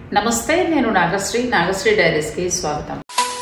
నమస్తే, నేను నాగశ్రీ డైరీస్ కి స్వాగతం.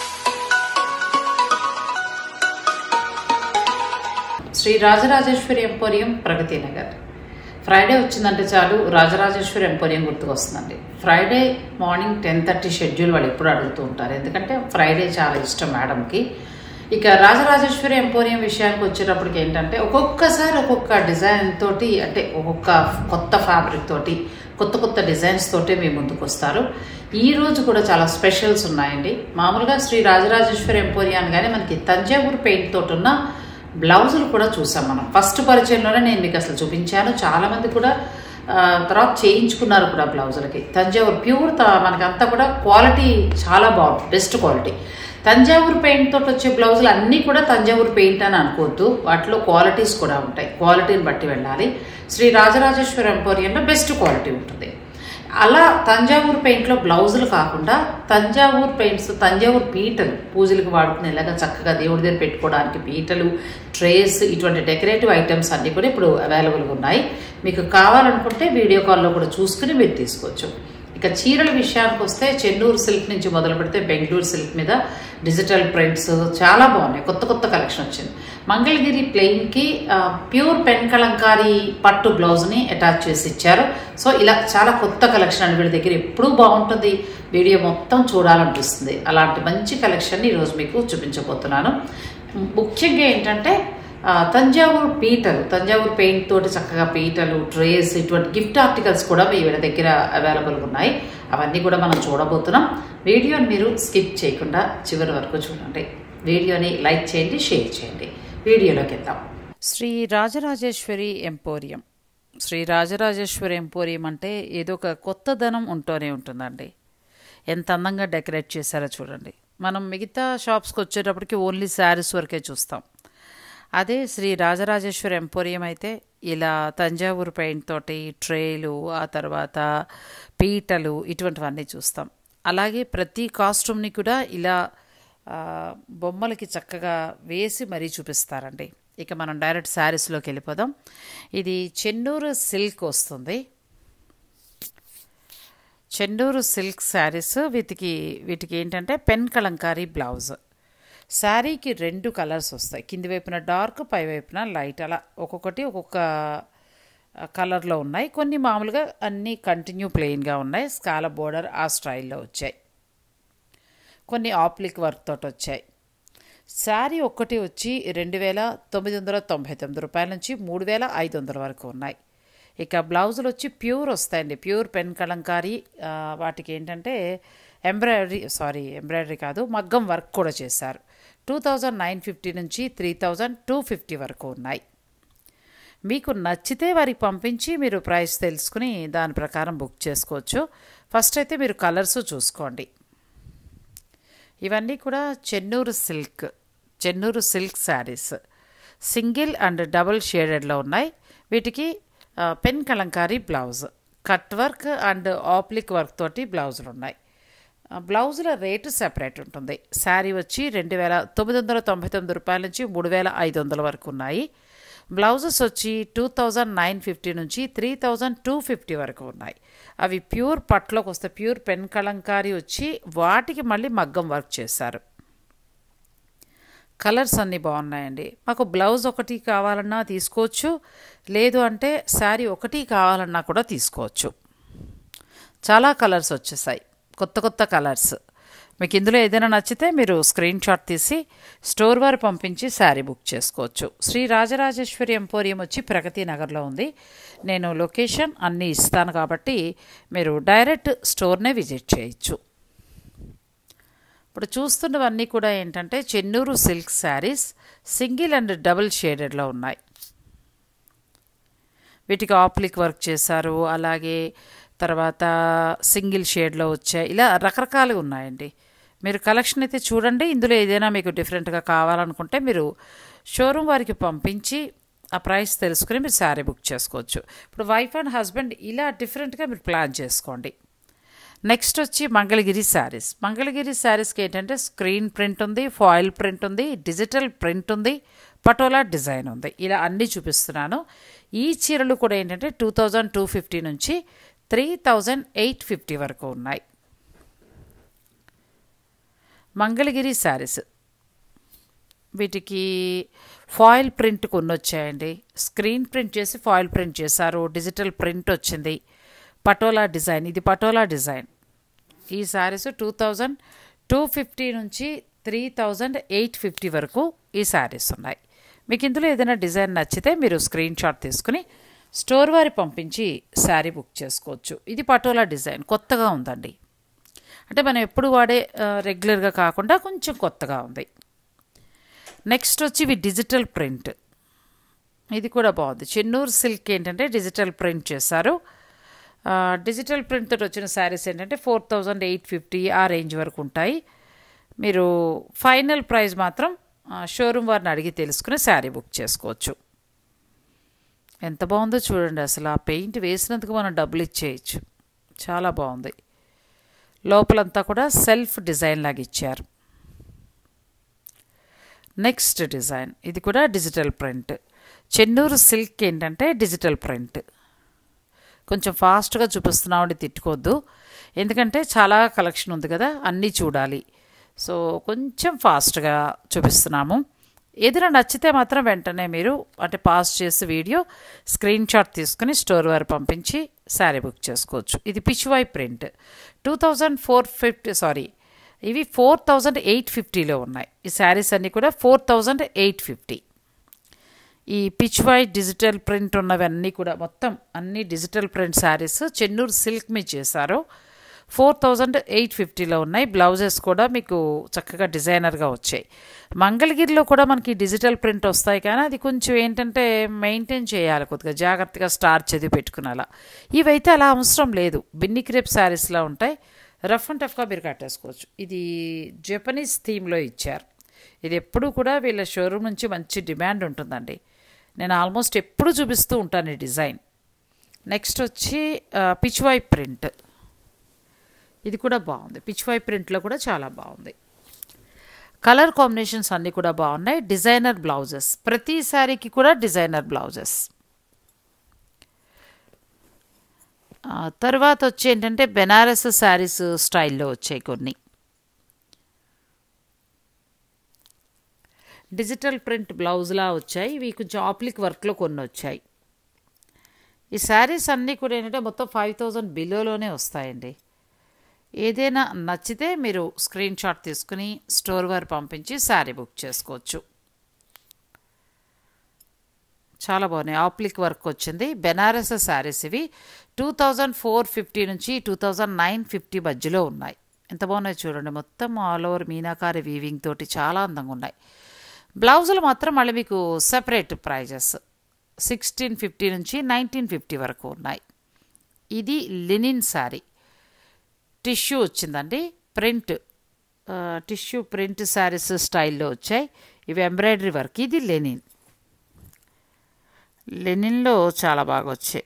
శ్రీ రాజరాజేశ్వరి ఎంపోరియం, ప్రగతి నగర్. ఫ్రైడే వచ్చిందంటే చాలు రాజరాజేశ్వరి ఎంపోరియం గుర్తుకొస్తుందండి. ఫ్రైడే మార్నింగ్ 10:30 షెడ్యూల్ వాళ్ళు ఎప్పుడు అడుగుతూ ఉంటారు, ఎందుకంటే ఫ్రైడే చాలా ఇష్టం మేడంకి. ఇక రాజరాజేశ్వరి ఎంపోరియం విషయానికి వచ్చేటప్పటికి ఏంటంటే ఒక్కొక్కసారి ఒక్కొక్క డిజైన్ తోటి, అంటే ఒక్కొక్క కొత్త ఫ్యాబ్రిక్ తోటి, కొత్త డిజైన్స్ తోటి మీ ముందుకు వస్తారు. ఈ రోజు కూడా చాలా స్పెషల్స్ ఉన్నాయండి. మామూలుగా శ్రీ రాజరాజేశ్వరి ఎంపోరియం కానీ మనకి తంజావూరు పెయింట్ తోటి ఉన్న బ్లౌజులు కూడా చూసాం మనం. ఫస్ట్ పరిచయంలోనే నేను మీకు అసలు చూపించాను. చాలామంది కూడా తర్వాత చేయించుకున్నారు కూడా బ్లౌజులకి. తంజావూరు ప్యూర్ మనకంతా కూడా క్వాలిటీ చాలా బాగుంటుంది, బెస్ట్ క్వాలిటీ. తంజావూరు పెయింట్ తోటి వచ్చే బ్లౌజులు అన్నీ కూడా తంజావూరు పెయింట్ అని అనుకోవద్దు, వాటిలో క్వాలిటీస్ కూడా ఉంటాయి. క్వాలిటీని బట్టి వెళ్ళాలి. శ్రీ రాజరాజేశ్వరి ఎంపోరియంలో బెస్ట్ క్వాలిటీ ఉంటుంది. అలా తంజావూరు పెయింట్లో బ్లౌజులు కాకుండా తంజావూరు పెయింట్స్, తంజావూరు పీటలు, పూజలకు వాడుకునేలాగా చక్కగా దేవుడి దగ్గర పెట్టుకోవడానికి పీటలు, ట్రేస్, ఇటువంటి డెకరేటివ్ ఐటమ్స్ అన్నీ కూడా ఇప్పుడు అవైలబుల్గా ఉన్నాయి. మీకు కావాలనుకుంటే వీడియో కాల్లో కూడా చూసుకుని మీరు తీసుకోవచ్చు. ఇక చీరల విషయానికి వస్తే చెన్నూరు సిల్క్ నుంచి మొదలు పెడితే బెంగళూరు సిల్క్ మీద డిజిటల్ ప్రింట్స్ చాలా బాగున్నాయి. కొత్త కలెక్షన్ వచ్చింది. మంగళగిరి ప్లెయిన్కి ప్యూర్ పెన్ కలంకారీ పట్టు బ్లౌజ్ని అటాచ్ చేసి ఇచ్చారు. సో ఇలా చాలా కొత్త కలెక్షన్ అండి. వీళ్ళ దగ్గర ఎప్పుడూ బాగుంటుంది, వీడియో మొత్తం చూడాలనిపిస్తుంది. అలాంటి మంచి కలెక్షన్ని ఈరోజు మీకు చూపించబోతున్నాను. ముఖ్యంగా ఏంటంటే తంజావూరు పీటలు, తంజావూరు పెయింట్ తోటి చక్కగా పీటలు, ట్రేస్, ఇటువంటి గిఫ్ట్ ఆర్టికల్స్ కూడా వీళ్ళ దగ్గర అవైలబుల్గా ఉన్నాయి. అవన్నీ కూడా మనం చూడబోతున్నాం. వీడియోని మీరు స్కిప్ చేయకుండా చివరి వరకు చూడండి. వీడియోని లైక్ చేయండి, షేర్ చేయండి. వీడియోలోకి వెళ్దాం. శ్రీ రాజరాజేశ్వరి ఎంపోరియం. శ్రీ రాజరాజేశ్వరి ఎంపోరియం అంటే ఏదో ఒక కొత్తదనం ఉంటూనే ఉంటుందండి. ఎంత అందంగా డెకరేట్ చేశారో చూడండి. మనం మిగతా షాప్స్కి వచ్చేటప్పటికి ఓన్లీ శారీస్ వరకే చూస్తాం. అదే శ్రీ రాజరాజేశ్వరి ఎంపోరియం అయితే ఇలా తంజావూరు పెయింట్ తోటి ట్రేలు, ఆ తర్వాత పీటలు, ఇటువంటివన్నీ చూస్తాం. అలాగే ప్రతి కాస్ట్యూమ్ని కూడా ఇలా బొమ్మలకి చక్కగా వేసి మరీ చూపిస్తారండి. ఇక మనం డైరెక్ట్ శారీస్లోకి వెళ్ళిపోదాం. ఇది చెన్నూరు సిల్క్ వస్తుంది. Chennur silk sarees. వీటికి ఏంటంటే పెన్ కలంకారీ బ్లౌజ్. శారీకి 2 కలర్స్ వస్తాయి. కింది వైపున డార్క్, పై వైపున లైట్, అలా ఒక్కొక్కటి ఒక్కొక్క కలర్లో ఉన్నాయి. కొన్ని మామూలుగా అన్నీ కంటిన్యూ ప్లెయిన్గా ఉన్నాయి. స్కాలప్ బోర్డర్ ఆ స్టైల్లో వచ్చాయి. కొన్ని ఆప్లిక్ వర్క్ తోటి వచ్చాయి. శారీ ఒక్కటి వచ్చి 2,999 రూపాయల నుంచి 3,500 వరకు ఉన్నాయి. ఇక బ్లౌజులు వచ్చి ప్యూర్ వస్తాయండి, ప్యూర్ పెన్ కలంకారీ. వాటికి ఏంటంటే ఎంబ్రాయిడరీ కాదు, మగ్గం వర్క్ కూడా చేశారు. 2,950 నుంచి 3,250 వరకు ఉన్నాయి. మీకు నచ్చితే వారికి పంపించి మీరు ప్రైస్ తెలుసుకుని దాని ప్రకారం బుక్ చేసుకోవచ్చు. ఫస్ట్ అయితే మీరు కలర్స్ చూసుకోండి. ఇవన్నీ కూడా Chennur silk sarees. Single and double షేడెడ్లో ఉన్నాయి. వీటికి pen Kalamkari blouse, cut work and applique work తోటి బ్లౌజులు ఉన్నాయి. బ్లౌజుల రేటు సెపరేట్ ఉంటుంది. శారీ వచ్చి 2,999 రూపాయల నుంచి 3,500 వరకు ఉన్నాయి. బ్లౌజెస్ వచ్చి 2,950 నుంచి 3,250 వరకు ఉన్నాయి. అవి ప్యూర్ పట్లోకి వస్తే ప్యూర్ పెన్ కలంకారీ వచ్చి వాటికి మళ్ళీ మగ్గం వర్క్ చేశారు. కలర్స్ అన్నీ బాగున్నాయండి. మాకు బ్లౌజ్ ఒకటి కావాలన్నా తీసుకోవచ్చు, లేదు అంటే శారీ ఒకటి కావాలన్నా కూడా తీసుకోవచ్చు. చాలా కలర్స్ వచ్చేసాయి, కొత్త కలర్స్. మీకు ఇందులో ఏదైనా నచ్చితే మీరు స్క్రీన్ షాట్ తీసి స్టోర్ వారు పంపించి శారీ బుక్ చేసుకోవచ్చు. శ్రీ రాజరాజేశ్వరి ఎంపోరియం వచ్చి ప్రగతి నగర్లో ఉంది. నేను లొకేషన్ అన్నీ ఇస్తాను కాబట్టి మీరు డైరెక్ట్ స్టోర్నే విజిట్ చేయొచ్చు. ఇప్పుడు చూస్తున్నవన్నీ కూడా ఏంటంటే Chennur silk sarees, single and double షేడెడ్లో ఉన్నాయి. వీటికి ఆప్లిక్ వర్క్ చేశారు, అలాగే తర్వాత సింగిల్ షేడ్లో వచ్చాయి. ఇలా రకరకాలుగా ఉన్నాయండి. మీరు కలెక్షన్ అయితే చూడండి. ఇందులో ఏదైనా మీకు డిఫరెంట్గా కావాలనుకుంటే మీరు షోరూమ్ వారికి పంపించి ఆ ప్రైస్ తెలుసుకుని మీరు శారీ బుక్ చేసుకోవచ్చు. ఇప్పుడు వైఫ్ అండ్ హస్బెండ్ ఇలా డిఫరెంట్గా మీరు ప్లాన్ చేసుకోండి. నెక్స్ట్ వచ్చి మంగళగిరి శారీస్కి ఏంటంటే స్క్రీన్ ప్రింట్ ఉంది, ఫాయిల్ ప్రింట్ ఉంది, డిజిటల్ ప్రింట్ ఉంది, పటోలా డిజైన్ ఉంది. ఇలా అన్నీ చూపిస్తున్నాను. ఈ చీరలు కూడా ఏంటంటే 2,250 నుంచి 3,850 వరకు ఉన్నాయి. మంగళగిరి శారీస్, వీటికి ఫాయిల్ ప్రింట్ కొన్ని వచ్చాయండి. స్క్రీన్ ప్రింట్ చేసి ఫాయిల్ ప్రింట్ చేశారు. డిజిటల్ ప్రింట్ వచ్చింది. పటోలా డిజైన్, ఇది పటోలా డిజైన్. ఈ శారీస్ 2250 నుంచి 3850 వరకు ఈ శారీస్ ఉన్నాయి. మీకు ఇందులో ఏదైనా డిజైన్ నచ్చితే మీరు స్క్రీన్ షాట్ తీసుకుని స్టోర్ వారి పంపించి శారీ బుక్ చేసుకోవచ్చు. ఇది పటోలా డిజైన్, కొత్తగా ఉందండి. అంటే మనం ఎప్పుడు వాడే రెగ్యులర్గా కాకుండా కొంచెం కొత్తగా ఉంది. నెక్స్ట్ వచ్చి ఇవి డిజిటల్ ప్రింట్, ఇది కూడా బాగుంది. చెన్నూరు సిల్క్ ఏంటంటే డిజిటల్ ప్రింట్ చేశారు. డిజిటల్ ప్రింట్ తోటి వచ్చిన శారీస్ ఏంటంటే 4850 ఆ రేంజ్ వరకు ఉంటాయి. మీరు ఫైనల్ ప్రైస్ మాత్రం షోరూమ్ వారిని అడిగి తెలుసుకుని శారీ బుక్ చేసుకోవచ్చు. ఎంత బాగుందో చూడండి. అసలు ఆ పెయింట్ వేసినందుకు మనం డబ్బులు ఇచ్చేయచ్చు. చాలా బాగుంది. లోపలంతా కూడా సెల్ఫ్ డిజైన్ లాగా ఇచ్చారు. నెక్స్ట్ డిజైన్, ఇది కూడా డిజిటల్ ప్రింట్. చెన్నూరు సిల్క్ ఏంటంటే డిజిటల్ ప్రింట్. కొంచెం ఫాస్ట్గా చూపిస్తున్నామండి, తిట్టుకోవద్దు. ఎందుకంటే చాలా కలెక్షన్ ఉంది కదా, అన్నీ చూడాలి. సో కొంచెం ఫాస్ట్గా చూపిస్తున్నాము. ఏదైనా నచ్చితే మాత్రం వెంటనే మీరు అంటే పాస్ చేసి వీడియో స్క్రీన్ షాట్ తీసుకుని స్టోర్ వారు పంపించి శారీ బుక్ చేసుకోవచ్చు. ఇది పిచ్వాయ్ ప్రింట్ 2450 ఇవి 4850లో ఉన్నాయి. ఈ శారీస్ అన్నీ కూడా 4850. ఈ పిచ్వాయ్ డిజిటల్ ప్రింట్ ఉన్నవన్నీ కూడా మొత్తం అన్ని digital print sarees Chennur silk మీద చేశారు. 4850లో ఉన్నాయి. బ్లౌజెస్ కూడా మీకు చక్కగా డిజైనర్గా వచ్చాయి. మంగళగిరిలో కూడా మనకి డిజిటల్ ప్రింట్ వస్తాయి, కానీ అది కొంచెం ఏంటంటే మెయింటైన్ చేయాలి, కొద్దిగా జాగ్రత్తగా స్టార్ చదివి పెట్టుకునేలా. ఇవైతే అలా అవసరం లేదు, బిన్ని క్రేప్ శారీస్లా ఉంటాయి. రఫ్ అండ్ టఫ్గా మీరు కట్టేసుకోవచ్చు. ఇది జపనీస్ థీమ్లో ఇచ్చారు. ఇది ఎప్పుడు కూడా వీళ్ళ షోరూమ్ నుంచి మంచి డిమాండ్ ఉంటుందండి. నేను ఆల్మోస్ట్ ఎప్పుడు చూపిస్తూ ఉంటాను ఈ డిజైన్. నెక్స్ట్ వచ్చి పిచ్వాయ్ ప్రింట్, ఇది కూడా బాగుంది. పిచ్వాయ్ ప్రింట్లో కూడా చాలా బాగుంది. కలర్ కాంబినేషన్స్ అన్నీ కూడా బాగున్నాయి. డిజైనర్ బ్లౌజెస్, ప్రతి శారీకి కూడా డిజైనర్ బ్లౌజెస్. తర్వాత వచ్చి ఏంటంటే బెనారస్ శారీస్ స్టైల్లో వచ్చాయి కొన్ని. డిజిటల్ ప్రింట్ బ్లౌజ్లా వచ్చాయి. ఇవి కొంచెం ఆప్లిక్ వర్క్లో కొన్ని వచ్చాయి. ఈ శారీస్ అన్నీ కూడా ఏంటంటే మొత్తం 5000 బిలోలోనే వస్తాయండి. ఏదైనా నచ్చితే మీరు స్క్రీన్ షాట్ తీసుకుని స్టోర్ వారు పంపించి శారీ బుక్ చేసుకోవచ్చు. చాలా బాగున్నాయి. ఆప్లిక్ వర్క్ వచ్చింది. బెనారస్ శారీస్ ఇవి 2450 నుంచి 2950 మధ్యలో ఉన్నాయి. ఎంత బాగున్నాయి చూడండి. మొత్తం ఆల్ ఓవర్ మీనాకారి వీవింగ్ తోటి చాలా అందంగా ఉన్నాయి. బ్లౌజులు మాత్రం మళ్ళీ మీకు సెపరేట్ ప్రైజెస్ 1650 నుంచి 1950 వరకు ఉన్నాయి. ఇది లినిన్ శారీ, టిష్యూ వచ్చిందండి. ప్రింట్ టిష్యూ ప్రింట్ శారీస్ స్టైల్లో వచ్చాయి. ఇవి ఎంబ్రాయిడరీ వర్క్. ఇది లెనిన్, లెనిన్లో చాలా బాగా వచ్చాయి.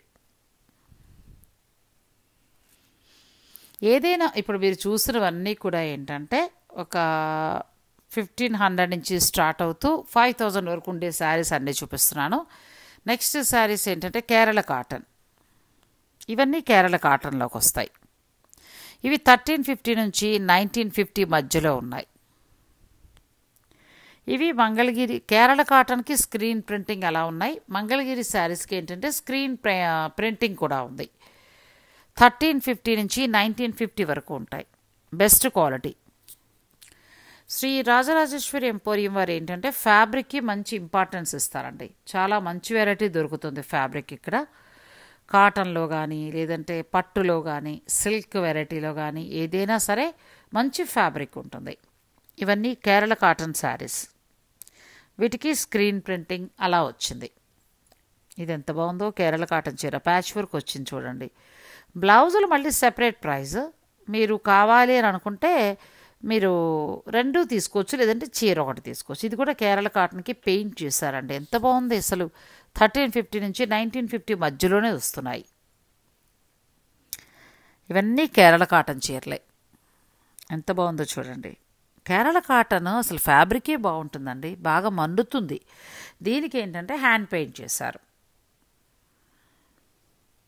ఏదైనా ఇప్పుడు మీరు చూసినవన్నీ కూడా ఏంటంటే ఒక 1500 నుంచి స్టార్ట్ అవుతూ 5000 వరకు ఉండే శారీస్ అన్నీ చూపిస్తున్నాను. నెక్స్ట్ శారీస్ ఏంటంటే కేరళ కాటన్. ఇవన్నీ కేరళ కాటన్లోకి వస్తాయి. ఇవి 1350 నుంచి 1950 మధ్యలో ఉన్నాయి. ఇవి మంగళగిరి కేరళ కాటన్కి స్క్రీన్ ప్రింటింగ్ అలా ఉన్నాయి. మంగళగిరి శారీస్కి ఏంటంటే స్క్రీన్ ప్రింటింగ్ కూడా ఉంది. 1350 నుంచి 1950 వరకు ఉంటాయి. Best quality. Sri Rajarajeshwari emporium వారు ఏంటంటే ఫ్యాబ్రిక్కి మంచి ఇంపార్టెన్స్ ఇస్తారండి. చాలా మంచి వెరైటీ దొరుకుతుంది ఫ్యాబ్రిక్ ఇక్కడ. కాటన్లో కానీ లేదంటే పట్టులో కానీ సిల్క్ వెరైటీలో కానీ ఏదైనా సరే మంచి ఫ్యాబ్రిక్ ఉంటుంది. ఇవన్నీ కేరళ కాటన్ శారీస్. వీటికి స్క్రీన్ ప్రింటింగ్ అలా వచ్చింది. ఇది ఎంత బాగుందో కేరళ కాటన్ చీర, ప్యాచ్ వర్క్ వచ్చింది చూడండి. బ్లౌజులు మళ్ళీ సెపరేట్ ప్రైస్. మీరు కావాలి అని అనుకుంటే మీరు రెండు తీసుకోవచ్చు, లేదంటే చీర ఒకటి తీసుకోవచ్చు. ఇది కూడా కేరళ కాటన్కి పెయింట్ చేశారండి. ఎంత బాగుంది అసలు. 1350 నుంచి 1950 మధ్యలోనే వస్తున్నాయి. ఇవన్నీ కేరళ కాటన్ చీరలే. ఎంత బాగుందో చూడండి. కేరళ కాటన్ అసలు ఫ్యాబ్రికే బాగుంటుందండి, బాగా మండుతుంది. దీనికి ఏంటంటే హ్యాండ్ పెయింట్ చేశారు.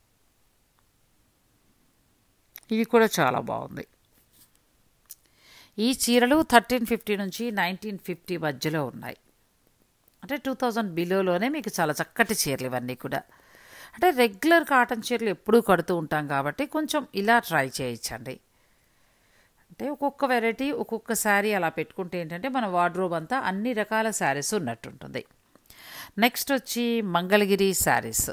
ఇది కూడా చాలా బాగుంది. ఈ చీరలు 1350 నుంచి 1950 మధ్యలో ఉన్నాయి. అంటే 2000 బిలోలోనే మీకు చాలా చక్కటి చీరలు ఇవన్నీ కూడా. అంటే రెగ్యులర్ కాటన్ చీరలు ఎప్పుడూ కడుతూ ఉంటాం కాబట్టి కొంచెం ఇలా ట్రై చేయొచ్చండి. అంటే ఒక్కొక్క వెరైటీ ఒక్కొక్క శారీ అలా పెట్టుకుంటే ఏంటంటే మన వార్డ్రోబ్ అంతా అన్ని రకాల శారీస్ ఉన్నట్టుంటుంది. నెక్స్ట్ వచ్చి మంగళగిరి శారీస్.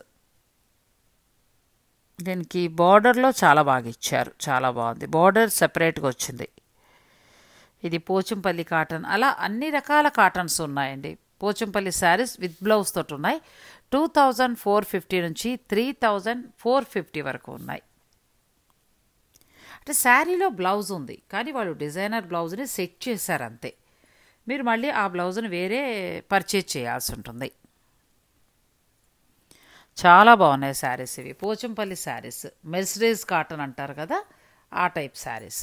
దీనికి బార్డర్లో చాలా బాగా ఇచ్చారు, చాలా బాగుంది. బార్డర్ సెపరేట్గా వచ్చింది. ఇది పోచంపల్లి కాటన్, అలా అన్ని రకాల కాటన్స్ ఉన్నాయండి. పోచంపల్లి శారీస్ విత్ బ్లౌజ్ తోటి ఉన్నాయి. 2450 నుంచి 3450 వరకు ఉన్నాయి. అంటే శారీలో బ్లౌజ్ ఉంది, కానీ వాళ్ళు డిజైనర్ బ్లౌజ్ని సెట్ చేశారు అంతే. మీరు మళ్ళీ ఆ బ్లౌజ్ని వేరే పర్చేజ్ చేయాల్సి ఉంటుంది. చాలా బాగున్నాయి శారీస్ ఇవి. పోచంపల్లి శారీస్, మెర్సిడీస్ కాటన్ అంటారు కదా, ఆ టైప్ శారీస్.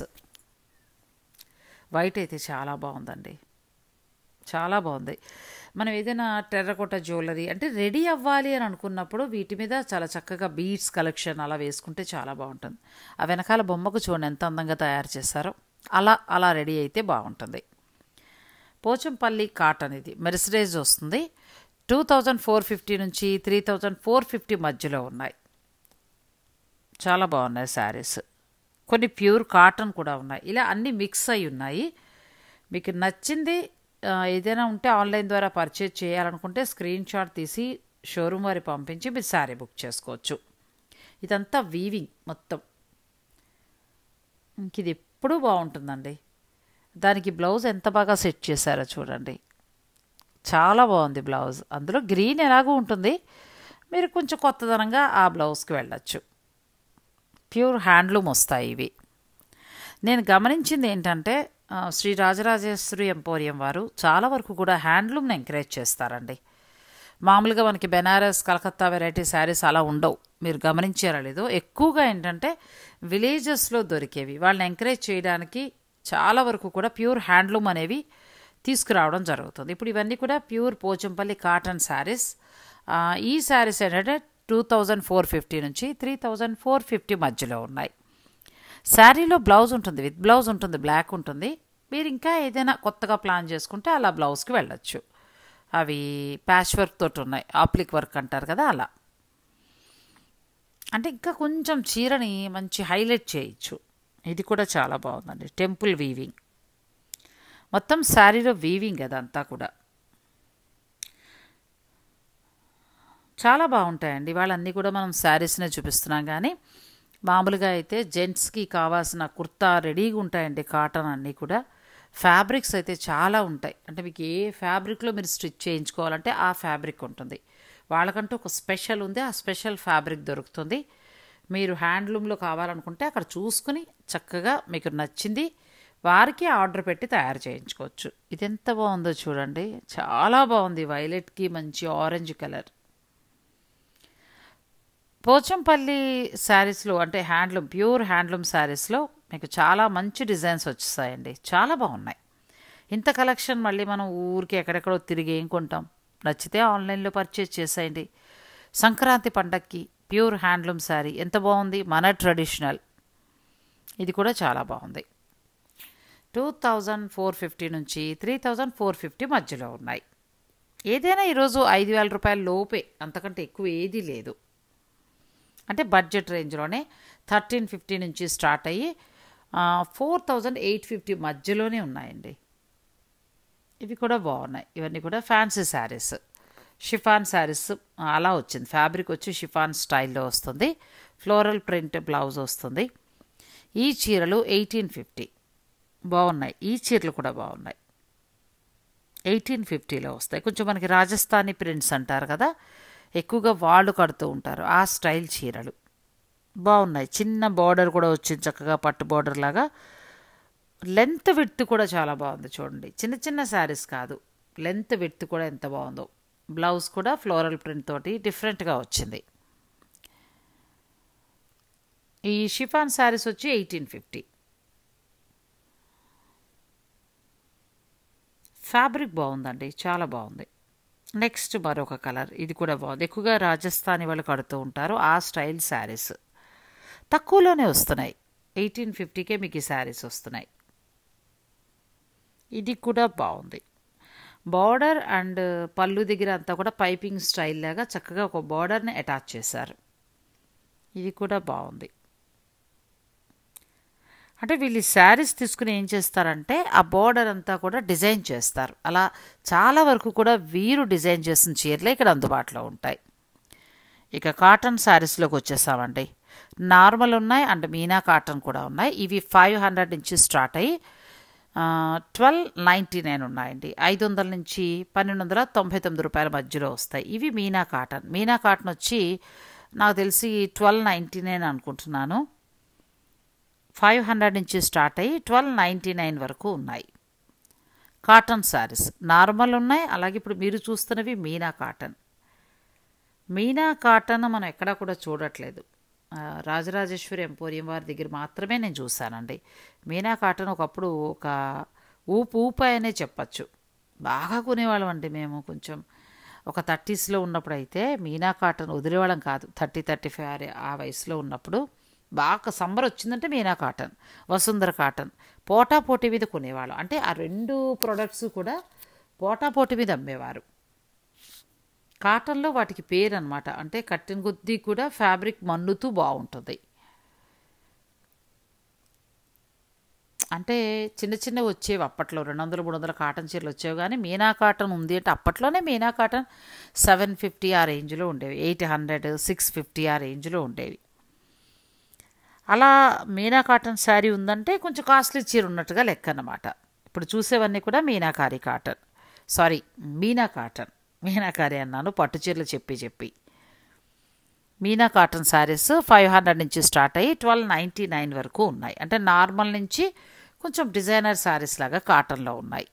వైట్ అయితే చాలా బాగుందండి, చాలా బాగుంది. మనం ఏదైనా టెర్రకోట జ్యువెలరీ అంటే రెడీ అవ్వాలి అని అనుకున్నప్పుడు వీటి మీద చాలా చక్కగా బీడ్స్ కలెక్షన్ అలా వేసుకుంటే చాలా బాగుంటుంది. ఆ వెనకాల బొమ్మకు చూడండి ఎంత అందంగా తయారు చేశారో, అలా రెడీ అయితే బాగుంటుంది. పోచంపల్లి కాటన్ ఇది మెర్సిడీస్ వస్తుంది. 2450 నుంచి 3450 మధ్యలో ఉన్నాయి. చాలా బాగున్నాయి శారీస్. కొన్ని ప్యూర్ కాటన్ కూడా ఉన్నాయి. ఇలా అన్నీ మిక్స్ అయి ఉన్నాయి. మీకు నచ్చింది ఏదైనా ఉంటే ఆన్లైన్ ద్వారా పర్చేజ్ చేయాలనుకుంటే స్క్రీన్ షాట్ తీసి షోరూమ్ వారి పంపించి మీరు శారీ బుక్ చేసుకోవచ్చు. ఇదంతా వీవింగ్ మొత్తం. ఇంక ఇది ఎప్పుడూ బాగుంటుందండి. దానికి బ్లౌజ్ ఎంత బాగా సెట్ చేశారో చూడండి, చాలా బాగుంది బ్లౌజ్. అందులో గ్రీన్ ఎలాగూ ఉంటుంది, మీరు కొంచెం కొత్తదనంగా ఆ బ్లౌజ్కి వెళ్ళచ్చు. ప్యూర్ హ్యాండ్లూమ్ వస్తాయి ఇవి. నేను గమనించింది ఏంటంటే శ్రీ రాజరాజేశ్వరి ఎంపోరియం వారు చాలా వరకు కూడా హ్యాండ్లూమ్ని ఎంకరేజ్ చేస్తారండి. మామూలుగా మనకి బెనారస్, కలకత్తా వెరైటీ శారీస్ అలా ఉండవు. మీరు గమనించారా లేదో, ఎక్కువగా ఏంటంటే విలేజెస్లో దొరికేవి వాళ్ళని ఎంకరేజ్ చేయడానికి చాలా వరకు కూడా ప్యూర్ హ్యాండ్లూమ్ అనేవి తీసుకురావడం జరుగుతుంది. ఇప్పుడు ఇవన్నీ కూడా ప్యూర్ పోచంపల్లి కాటన్ శారీస్. ఈ శారీస్ ఏంటంటే 2450 నుంచి 3450 మధ్యలో ఉన్నాయి. శారీలో బ్లౌజ్ ఉంటుంది, విత్ బ్లౌజ్ ఉంటుంది, బ్లాక్ ఉంటుంది. మీరు ఇంకా ఏదైనా కొత్తగా ప్లాన్ చేసుకుంటే అలా బ్లౌజ్కి వెళ్ళచ్చు. అవి ప్యాచ్ వర్క్ తోటి ఉన్నాయి, ఆప్లిక్ వర్క్ అంటారు కదా, అలా. అంటే ఇంకా కొంచెం చీరని మంచి హైలైట్ చేయొచ్చు. ఇది కూడా చాలా బాగుందండి. టెంపుల్ వీవింగ్, మొత్తం శారీలో వీవింగ్ అదంతా కూడా చాలా బాగుంటాయండి. వాళ్ళన్నీ కూడా మనం శారీస్నే చూపిస్తున్నాం, కానీ మామూలుగా అయితే జెంట్స్కి కావాల్సిన కుర్తా రెడీగా ఉంటాయండి. కాటన్ అన్నీ కూడా. ఫ్యాబ్రిక్స్ అయితే చాలా ఉంటాయి. అంటే మీకు ఏ ఫ్యాబ్రిక్లో మీరు స్టిచ్ చేయించుకోవాలంటే ఆ ఫ్యాబ్రిక్ ఉంటుంది. వాళ్ళకంటూ ఒక స్పెషల్ ఉంది, ఆ స్పెషల్ ఫ్యాబ్రిక్ దొరుకుతుంది. మీరు హ్యాండ్లూమ్లో కావాలనుకుంటే అక్కడ చూసుకుని చక్కగా మీకు నచ్చింది వారికి ఆర్డర్ పెట్టి తయారు చేయించుకోవచ్చు. ఇది ఎంత బాగుందో చూడండి, చాలా బాగుంది. వైలెట్కి మంచి ఆరెంజ్ కలర్. పోచంపల్లి శారీస్లో అంటే హ్యాండ్లూమ్, ప్యూర్ హ్యాండ్లూమ్ శారీస్లో మీకు చాలా మంచి డిజైన్స్ వచ్చేసాయండి, చాలా బాగున్నాయి. ఇంత కలెక్షన్ మళ్ళీ మనం ఊరికి ఎక్కడెక్కడో తిరిగి ఏం కొంటాం. నచ్చితే ఆన్లైన్లో పర్చేజ్ చేసేయండి. సంక్రాంతి పండగకి ప్యూర్ హ్యాండ్లూమ్ శారీ ఎంత బాగుంది, మన ట్రెడిషనల్. ఇది కూడా చాలా బాగుంది. 2450 నుంచి 3450 మధ్యలో ఉన్నాయి. ఏదైనా ఈరోజు 5000 రూపాయల లోపే, అంతకంటే ఎక్కువ ఏదీ లేదు. అంటే బడ్జెట్ రేంజ్లోనే 1350 నుంచి స్టార్ట్ అయ్యి 4850 మధ్యలోనే ఉన్నాయండి. ఇవి కూడా బాగున్నాయి. ఇవన్నీ కూడా ఫ్యాన్సీ శారీస్, షిఫాన్ శారీస్ అలా వచ్చింది. ఫ్యాబ్రిక్ వచ్చి షిఫాన్ స్టైల్లో వస్తుంది. ఫ్లోరల్ ప్రింట్ బ్లౌజ్ వస్తుంది. ఈ చీరలు 1850 బాగున్నాయి. ఈ చీరలు కూడా బాగున్నాయి. 1850లో వస్తాయి. కొంచెం మనకి రాజస్థానీ ప్రింట్స్ అంటారు కదా, ఎక్కువగా వాళ్ళు కడుతూ ఉంటారు, ఆ స్టైల్ చీరలు బాగున్నాయి. చిన్న బార్డర్ కూడా వచ్చింది, చక్కగా పట్టు బార్డర్ లాగా. లెంత్ విడ్త్ కూడా చాలా బాగుంది చూడండి. చిన్న చిన్న శారీస్ కాదు, లెంత్ విడ్త్ కూడా ఎంత బాగుందో. బ్లౌజ్ కూడా ఫ్లోరల్ ప్రింట్ తోటి డిఫరెంట్గా వచ్చింది. ఈ షిఫాన్ శారీస్ వచ్చి 1850. ఫ్యాబ్రిక్ బాగుందండి, చాలా బాగుంది. నెక్స్ట్ మరొక కలర్, ఇది కూడా బాగుంది. ఎక్కువగా రాజస్థానీ వాళ్ళు కడుతూ ఉంటారు, ఆ స్టైల్ శారీస్ తక్కువలోనే వస్తున్నాయి. 1850కే మీకు ఈ శారీస్ వస్తున్నాయి. ఇది కూడా బాగుంది. బార్డర్ అండ్ పళ్ళు దగ్గర అంతా కూడా పైపింగ్ స్టైల్ లాగా చక్కగా ఒక బార్డర్ని అటాచ్ చేశారు. ఇది కూడా బాగుంది. అంటే వీళ్ళు శారీస్ తీసుకుని ఏం చేస్తారంటే ఆ బార్డర్ అంతా కూడా డిజైన్ చేస్తారు. అలా చాలా వరకు కూడా వీరు డిజైన్ చేసిన చీరలే ఇక్కడ అందుబాటులో ఉంటాయి. ఇక కాటన్ శారీస్లోకి వచ్చేసామండి. నార్మల్ ఉన్నాయి అండ్ మీనా కాటన్ కూడా ఉన్నాయి. ఇవి 500 నుంచి స్టార్ట్ అయ్యి 1299 ఉన్నాయండి. 500 నుంచి 1299 రూపాయల మధ్యలో వస్తాయి. ఇవి మీనా కాటన్. మీనా కాటన్ వచ్చి నాకు తెలిసి 1299 అనుకుంటున్నాను. 500 నుంచి స్టార్ట్ అయ్యి 1299 వరకు ఉన్నాయి కాటన్ శారీస్. నార్మల్ ఉన్నాయి, అలాగే ఇప్పుడు మీరు చూస్తున్నవి మీనా కాటన్. మీనా కాటన్ మనం ఎక్కడా కూడా చూడట్లేదు. రాజరాజేశ్వరి ఎంపోరియం వారి దగ్గర మాత్రమే నేను చూశానండి. మీనా కాటన్ ఒకప్పుడు ఒక ఊపు అనే చెప్పచ్చు. బాగా కొనేవాళ్ళం అండి మేము. కొంచెం ఒక 30sలో ఉన్నప్పుడు అయితే మీనా కాటన్ వదిలేవాళ్ళం కాదు. 30-35 ఆ వయసులో ఉన్నప్పుడు బాగా సమ్మర్ వచ్చిందంటే మీనా కాటన్, వసుంధర కాటన్ పోటాపోటీ మీద కొనేవాళ్ళం. అంటే ఆ 2 ప్రొడక్ట్స్ కూడా పోటాపోటీ మీద అమ్మేవారు. కాటన్లో వాటికి పేరు అనమాట. అంటే కట్టిన కొద్దీ కూడా ఫ్యాబ్రిక్ మన్నుతూ బాగుంటుంది. అంటే చిన్న వచ్చేవి అప్పట్లో 200-300 కాటన్ చీరలు వచ్చేవి. కానీ మీనా కాటన్ ఉంది అంటే అప్పట్లోనే మీనా కాటన్ 750 ఆ రేంజ్లో ఉండేవి, 800, 650 ఆ రేంజ్లో ఉండేవి. అలా మీనా కాటన్ శారీ ఉందంటే కొంచెం కాస్ట్లీ చీర ఉన్నట్టుగా లెక్క అన్నమాట. ఇప్పుడు చూసేవన్నీ కూడా మీనాకారి కాటన్, సారీ మీనా కాటన్, మీనాకారి అన్నాను పట్టు చీరలు చెప్పి. మీనా కాటన్ శారీస్ 500 నుంచి స్టార్ట్ అయ్యి 1299 వరకు ఉన్నాయి. అంటే నార్మల్ నుంచి కొంచెం డిజైనర్ శారీస్ లాగా కాటన్లో ఉన్నాయి.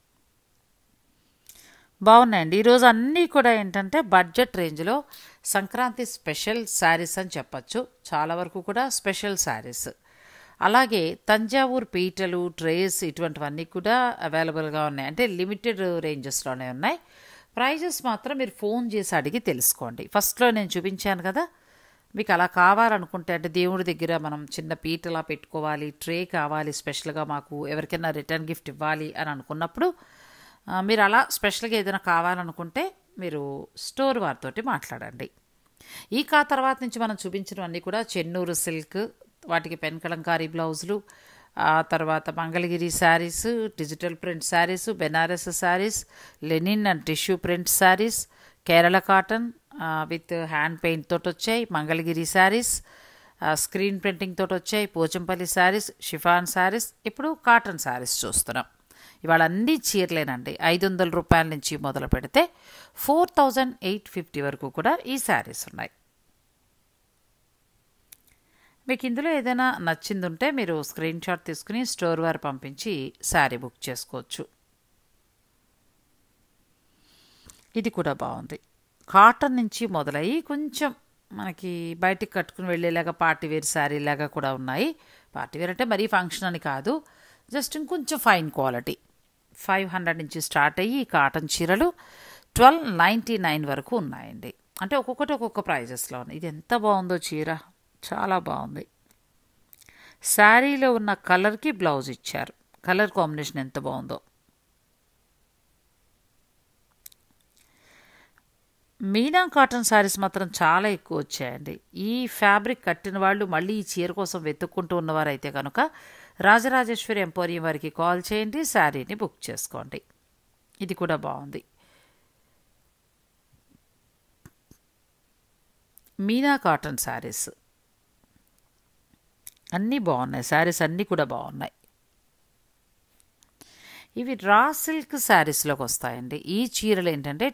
బాగున్నాయండి. ఈరోజు అన్నీ కూడా ఏంటంటే బడ్జెట్ రేంజ్లో సంక్రాంతి స్పెషల్ శారీస్ అని చెప్పచ్చు. చాలా వరకు కూడా స్పెషల్ శారీస్. అలాగే తంజావూరు పీటలు, ట్రేస్ ఇటువంటివన్నీ కూడా అవైలబుల్గా ఉన్నాయి. అంటే లిమిటెడ్ రేంజెస్లోనే ఉన్నాయి. ప్రైజెస్ మాత్రం మీరు ఫోన్ చేసి అడిగి తెలుసుకోండి. ఫస్ట్లో నేను చూపించాను కదా, మీకు అలా కావాలనుకుంటే అంటే దేవుడి దగ్గర మనం చిన్న పీటలా పెట్టుకోవాలి, ట్రే కావాలి స్పెషల్గా, మాకు ఎవరికైనా రిటర్న్ గిఫ్ట్ ఇవ్వాలి అని అనుకున్నప్పుడు మీరు అలా స్పెషల్గా ఏదైనా కావాలనుకుంటే మీరు స్టోర్ వారితోటి మాట్లాడండి. తర్వాత నుంచి మనం చూపించినవన్నీ కూడా చెన్నూరు సిల్క్, వాటికి పెన్ కలంకారీ బ్లౌజులు, ఆ తర్వాత Mangalagiri saris, digital print saris, Banaras saris, linen and tissue print saris, Kerala cotton with hand paint తోటి వచ్చాయి, మంగళగిరి శారీస్, స్క్రీన్ ప్రింటింగ్ తోటి వచ్చాయి, పోచంపల్లి శారీస్, షిఫాన్ శారీస్, ఇప్పుడు కాటన్ శారీస్ చూస్తున్నాం. ఇవాళ అన్ని చీరలేనండి. 500 రూపాయల నుంచి మొదలు పెడితే 4850 వరకు కూడా ఈ శారీస్ ఉన్నాయి. మీకు ఇందులో ఏదైనా నచ్చింది ఉంటే మీరు స్క్రీన్ షాట్ తీసుకుని స్టోర్ వారు పంపించి శారీ బుక్ చేసుకోవచ్చు. ఇది కూడా బాగుంది. కాటన్ నుంచి మొదలయ్యి కొంచెం మనకి బయటికి కట్టుకుని వెళ్ళేలాగా పార్టీవేర్ శారీ లాగా కూడా ఉన్నాయి. పార్టీవేర్ అంటే మరీ ఫంక్షన్ అని కాదు, జస్ట్ ఇంకొంచెం ఫైన్ క్వాలిటీ. 500 నుంచి స్టార్ట్ అయ్యి కాటన్ చీరలు 1299 వరకు ఉన్నాయండి. అంటే ఒక్కొక్కటి ఒక్కొక్క ప్రైజెస్లో ఉన్నాయి. ఇది ఎంత బాగుందో చీర, చాలా బాగుంది. శారీలో ఉన్న కలర్కి బ్లౌజ్ ఇచ్చారు. కలర్ కాంబినేషన్ ఎంత బాగుందో. మీనా కాటన్ శారీస్ మాత్రం చాలా ఎక్కువ వచ్చాయండి. ఈ ఫ్యాబ్రిక్ కట్టిన వాళ్ళు మళ్ళీ ఈ చీర కోసం వెతుక్కుంటూ ఉన్నవారైతే కనుక రాజరాజేశ్వరి ఎంపోరియం వారికి కాల్ చేయండి, శారీని బుక్ చేసుకోండి. ఇది కూడా బాగుంది. మీనా కాటన్ శారీస్ అన్నీ బాగున్నాయి. శారీస్ అన్నీ కూడా బాగున్నాయి. ఇవి రా సిల్క్ శారీస్లోకి వస్తాయండి. ఈ చీరలు ఏంటంటే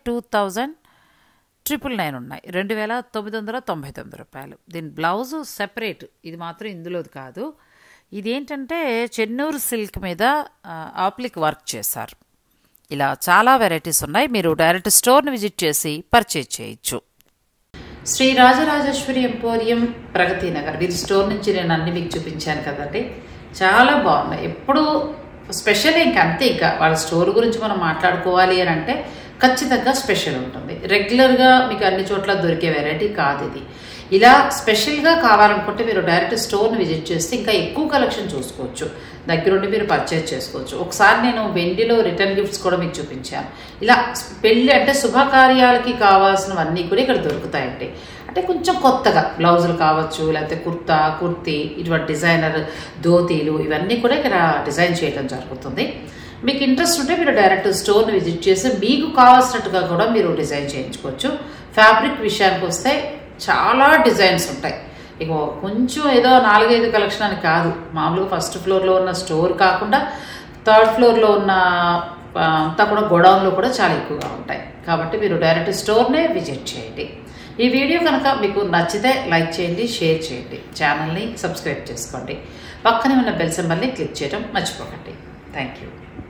2999 ఉన్నాయి, 2999 రూపాయలు. దీని బ్లౌజు సెపరేట్, ఇది మాత్రం ఇందులోది కాదు. ఇదేంటంటే చెన్నూరు సిల్క్ మీద ఆప్లిక్ వర్క్ చేశారు. ఇలా చాలా వెరైటీస్ ఉన్నాయి. మీరు డైరెక్ట్ స్టోర్ని విజిట్ చేసి పర్చేజ్ చేయొచ్చు. శ్రీ రాజరాజేశ్వరి ఎంపోరియం, ప్రగతి నగర్, వీరి స్టోర్ నుంచి నేను అన్ని మీకు చూపించాను కదండి. చాలా బాగున్నాయి. ఎప్పుడు స్పెషల్ ఇంకంతే. ఇంకా వాళ్ళ స్టోర్ గురించి మనం మాట్లాడుకోవాలి అని అంటే ఖచ్చితంగా స్పెషల్ ఉంటుంది. రెగ్యులర్గా మీకు అన్ని చోట్ల దొరికే వెరైటీ కాదు ఇది. ఇలా స్పెషల్గా కావాలనుకుంటే మీరు డైరెక్ట్ స్టోర్ని విజిట్ చేస్తే ఇంకా ఎక్కువ కలెక్షన్ చూసుకోవచ్చు, దగ్గరుండి మీరు పర్చేజ్ చేసుకోవచ్చు. ఒకసారి నేను వెండిలో రిటర్న్ గిఫ్ట్స్ కూడా మీకు చూపించాను. ఇలా పెళ్ళి అంటే శుభకార్యాలకి కావాల్సినవన్నీ కూడా ఇక్కడ దొరుకుతాయండి. అంటే కొంచెం కొత్తగా బ్లౌజులు కావచ్చు, లేకపోతే కుర్తా, కుర్తీ, ఇటువంటి డిజైనర్ ధోతీలు ఇవన్నీ కూడా ఇక్కడ డిజైన్ చేయడం జరుగుతుంది. మీకు ఇంట్రెస్ట్ ఉంటే మీరు డైరెక్ట్ స్టోర్ని విజిట్ చేసి మీకు కావాల్సినట్టుగా కూడా మీరు డిజైన్ చేయించుకోవచ్చు. ఫ్యాబ్రిక్ విషయానికి వస్తే చాలా డిజైన్స్ ఉంటాయి. ఇక కొంచెం ఏదో 4-5 కలెక్షన్ అని కాదు, మామూలుగా ఫస్ట్ ఫ్లోర్లో ఉన్న స్టోర్ కాకుండా థర్డ్ ఫ్లోర్లో ఉన్న అంతా కూడా గోడౌన్లో కూడా చాలా ఎక్కువగా ఉంటాయి. కాబట్టి మీరు డైరెక్ట్ స్టోర్నే విజిట్ చేయండి. ఈ వీడియో కనుక మీకు నచ్చితే లైక్ చేయండి, షేర్ చేయండి, ఛానల్ని సబ్స్క్రైబ్ చేసుకోండి, పక్కనే ఉన్న బెల్ సింబల్ని క్లిక్ చేయడం మర్చిపోకండి. Thank you.